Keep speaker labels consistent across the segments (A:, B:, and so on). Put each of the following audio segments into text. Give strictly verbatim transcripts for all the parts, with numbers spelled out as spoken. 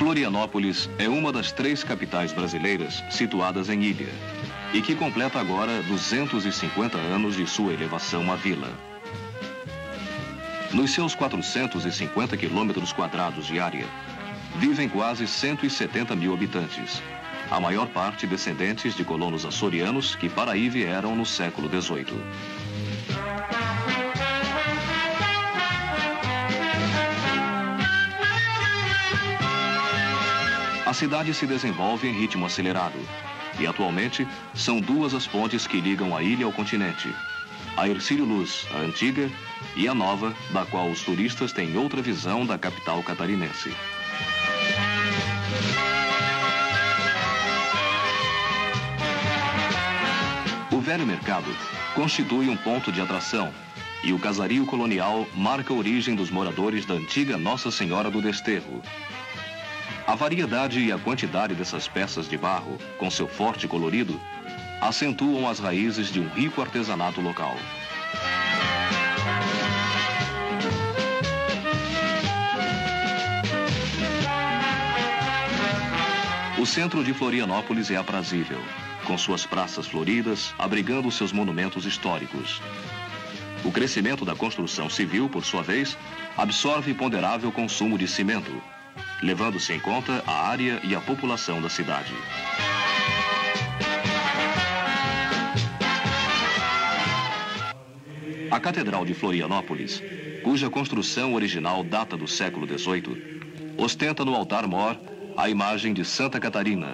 A: Florianópolis é uma das três capitais brasileiras situadas em ilha e que completa agora duzentos e cinquenta anos de sua elevação à vila. Nos seus quatrocentos e cinquenta quilômetros quadrados de área, vivem quase cento e setenta mil habitantes, a maior parte descendentes de colonos açorianos que para aí vieram no século dezoito. A cidade se desenvolve em ritmo acelerado e atualmente são duas as pontes que ligam a ilha ao continente. A Hercílio Luz, a antiga, e a nova, da qual os turistas têm outra visão da capital catarinense. O velho mercado constitui um ponto de atração e o casario colonial marca a origem dos moradores da antiga Nossa Senhora do Desterro. A variedade e a quantidade dessas peças de barro, com seu forte colorido, acentuam as raízes de um rico artesanato local. O centro de Florianópolis é aprazível, com suas praças floridas, abrigando seus monumentos históricos. O crescimento da construção civil, por sua vez, absorve ponderável consumo de cimento, levando-se em conta a área e a população da cidade. A Catedral de Florianópolis, cuja construção original data do século dezoito, ostenta no altar-mor a imagem de Santa Catarina.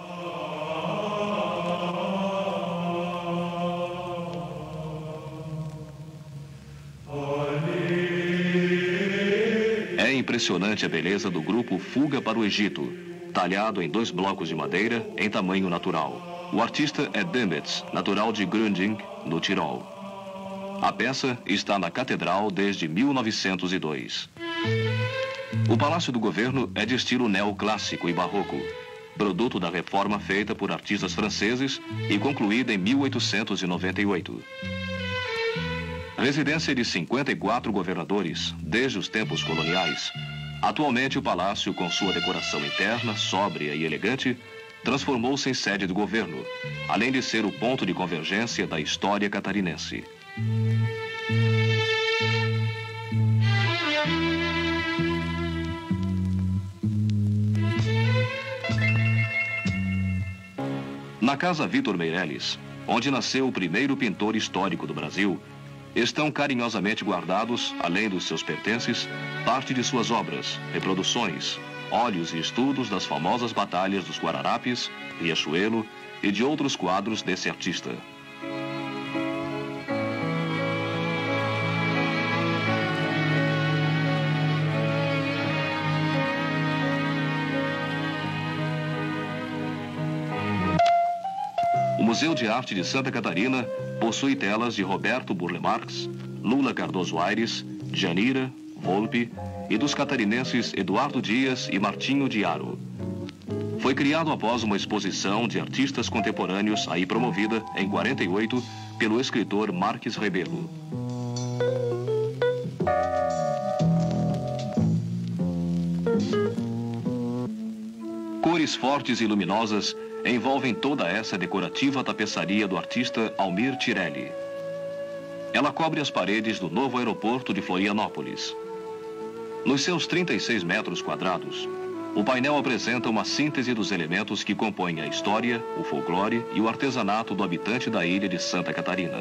A: É impressionante a beleza do grupo Fuga para o Egito, talhado em dois blocos de madeira em tamanho natural. O artista é Demetz, natural de Gründing, no Tirol. A peça está na Catedral desde mil novecentos e dois. O Palácio do Governo é de estilo neoclássico e barroco, produto da reforma feita por artistas franceses e concluída em mil oitocentos e noventa e oito. Residência de cinquenta e quatro governadores, desde os tempos coloniais, atualmente o palácio, com sua decoração interna, sóbria e elegante, transformou-se em sede do governo, além de ser o ponto de convergência da história catarinense. Na Casa Vitor Meirelles, onde nasceu o primeiro pintor histórico do Brasil, estão carinhosamente guardados, além dos seus pertences, parte de suas obras, reproduções, óleos e estudos das famosas batalhas dos Guararapes, Riachuelo e de outros quadros desse artista. O Museu de Arte de Santa Catarina possui telas de Roberto Burle Marx, Lula Cardoso Aires, Djanira, Volpe e dos catarinenses Eduardo Dias e Martinho de Haro. Foi criado após uma exposição de artistas contemporâneos aí promovida em quarenta e oito pelo escritor Marques Rebelo. Cores fortes e luminosas envolvem toda essa decorativa tapeçaria do artista Almir Tirelli. Ela cobre as paredes do novo aeroporto de Florianópolis. Nos seus trinta e seis metros quadrados, o painel apresenta uma síntese dos elementos que compõem a história, o folclore e o artesanato do habitante da ilha de Santa Catarina.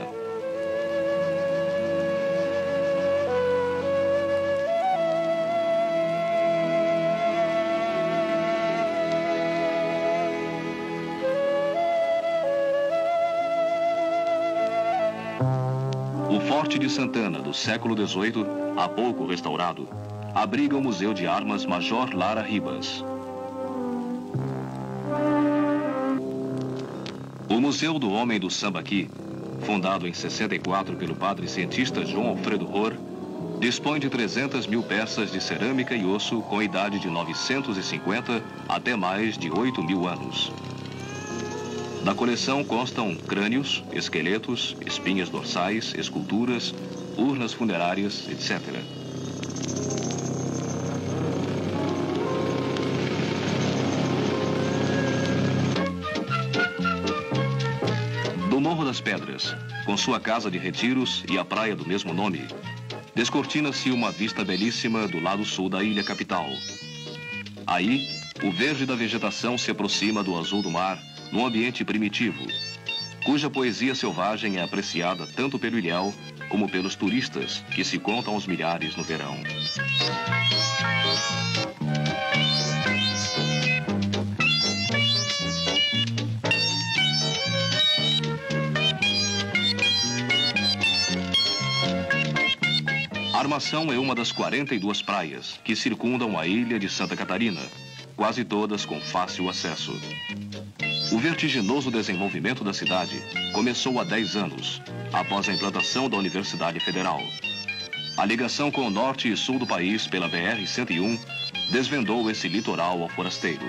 A: O Forte de Santana, do século dezoito, há pouco restaurado, abriga o Museu de Armas Major Lara Ribas. O Museu do Homem do Sambaqui, fundado em sessenta e quatro pelo padre cientista João Alfredo Rohr, dispõe de trezentas mil peças de cerâmica e osso com idade de novecentos e cinquenta até mais de oito mil anos. Da coleção constam crânios, esqueletos, espinhas dorsais, esculturas, urnas funerárias, etcétera. das Pedras, com sua casa de retiros e a praia do mesmo nome, descortina-se uma vista belíssima do lado sul da ilha capital. Aí, o verde da vegetação se aproxima do azul do mar num ambiente primitivo, cuja poesia selvagem é apreciada tanto pelo ilhéu como pelos turistas, que se contam aos milhares no verão. Armação é uma das quarenta e duas praias que circundam a ilha de Santa Catarina, quase todas com fácil acesso. O vertiginoso desenvolvimento da cidade começou há dez anos, após a implantação da Universidade Federal. A ligação com o norte e sul do país pela B R cento e um desvendou esse litoral ao forasteiro.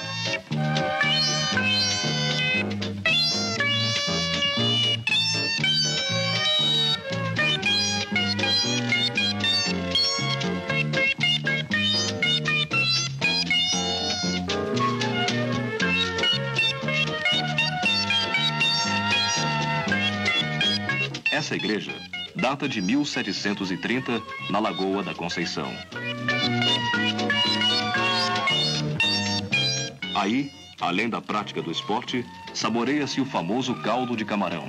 A: Essa igreja data de mil setecentos e trinta, na Lagoa da Conceição. Aí, além da prática do esporte, saboreia-se o famoso caldo de camarão.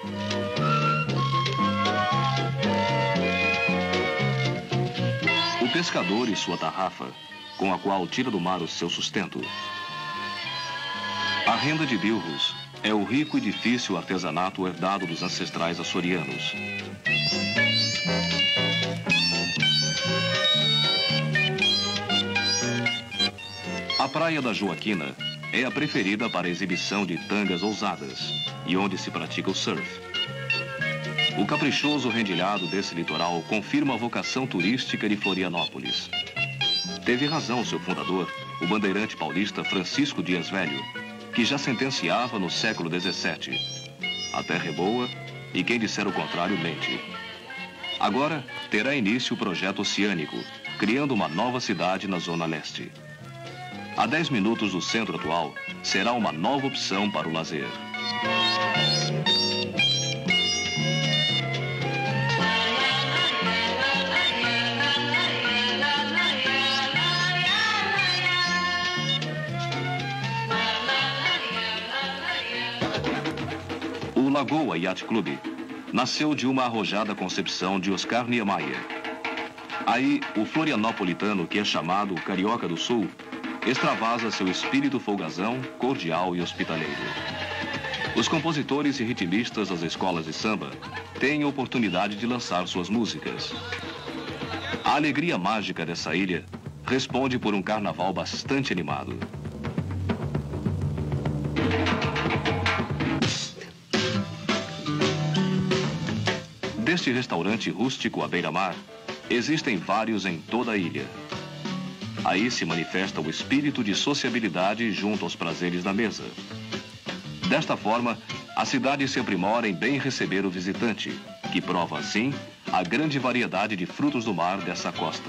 A: O pescador e sua tarrafa, com a qual tira do mar o seu sustento. A renda de bilros é o rico e difícil artesanato herdado dos ancestrais açorianos. A Praia da Joaquina é a preferida para a exibição de tangas ousadas e onde se pratica o surf. O caprichoso rendilhado desse litoral confirma a vocação turística de Florianópolis. Teve razão seu fundador, o bandeirante paulista Francisco Dias Velho, que já sentenciava no século dezessete. A terra é boa e quem disser o contrário mente. Agora terá início o projeto oceânico, criando uma nova cidade na Zona Leste. A dez minutos do centro atual, será uma nova opção para o lazer. O Lagoa Yacht Club nasceu de uma arrojada concepção de Oscar Niemeyer. Aí, o florianopolitano, que é chamado Carioca do Sul, extravasa seu espírito folgazão, cordial e hospitaleiro. Os compositores e ritmistas das escolas de samba têm a oportunidade de lançar suas músicas. A alegria mágica dessa ilha responde por um carnaval bastante animado. Deste restaurante rústico à beira-mar, existem vários em toda a ilha. Aí se manifesta o espírito de sociabilidade junto aos prazeres da mesa. Desta forma, a cidade se aprimora em bem receber o visitante, que prova, assim, a grande variedade de frutos do mar dessa costa.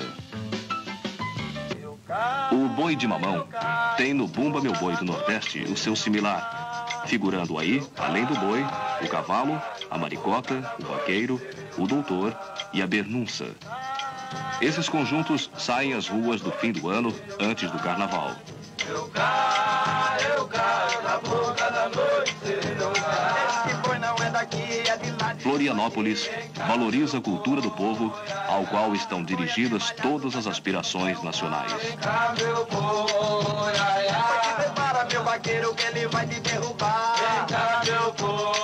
A: O boi de mamão tem no Bumba Meu Boi do Nordeste o seu similar, figurando aí, além do boi, o cavalo, a maricota, o vaqueiro, o doutor e a bernunça. Esses conjuntos saem às ruas do fim do ano, antes do carnaval. Eu caio, eu caio na boca da noite, eu caio. Esse boi não é daqui, é de lá de... Florianópolis valoriza a cultura do povo, ao qual estão dirigidas todas as aspirações nacionais. Vem cá, meu boi, ai, ai. Prepara, meu vaqueiro, que ele vai te derrubar. Vem cá, meu boi.